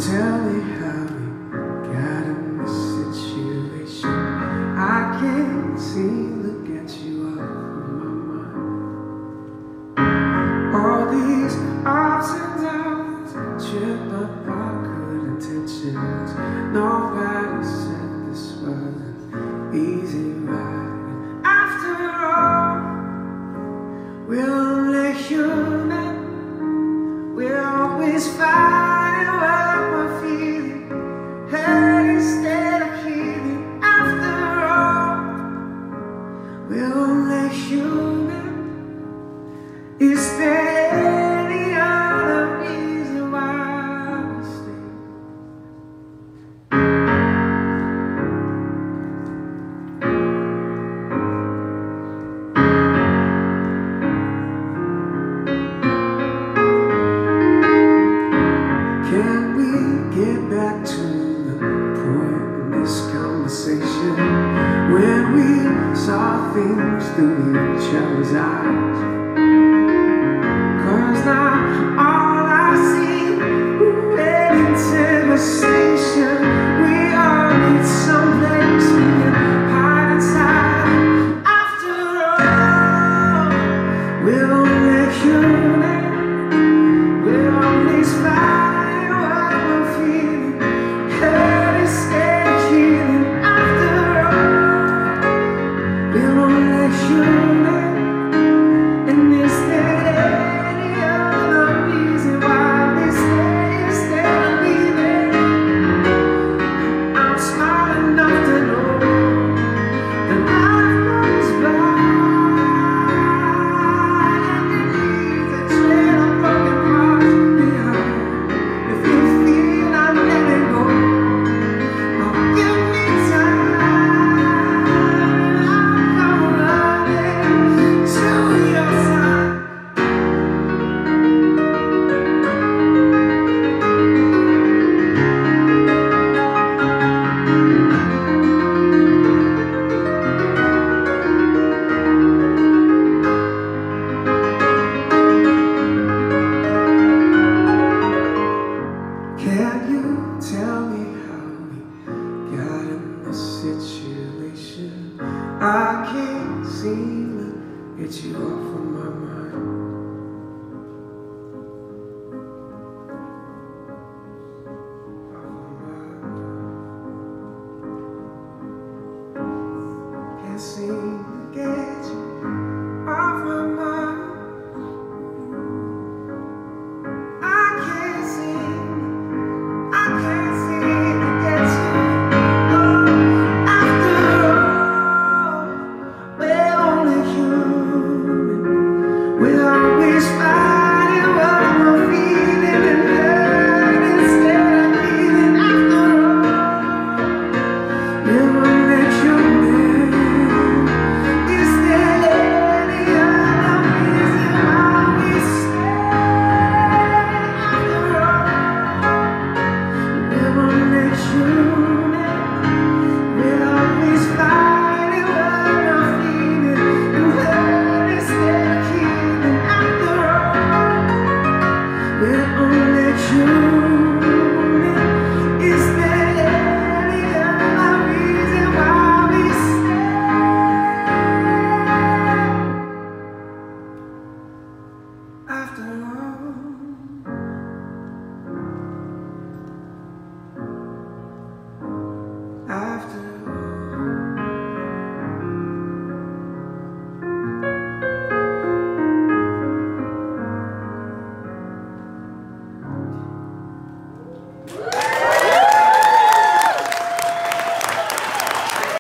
tell me how we got in this situation? I can't seem to get you off of my mind. All these ups and downs, trip up our good intentions. Nobody said this was an easy ride. After all, we're only human. We're always fighting what we're feeling, hurt instead of healing. After all, we're only human. Is there any other reason why we stay? Can we get back to the point in this conversation when we saw things through each other's eyes? 'Cause now all I see heading to the station. We all need someplace we can hide inside. After all, we're only human. We're always fighting what we're feeling, hurt instead of healing. After all, we're only human. And is there any other reason why we stay instead of leaving? I'm smart enough to know that life goes by, and it leaves a trail of broken parts behind. If you feel I'm letting go, oh, give me time, and I'll come running to your side. Can you tell me how we got in this situation? I can't seem to get you off of my mind. Can't seem to get you off my mind. I can't seem to get you. Oh, after all, we're only human. We're always fighting.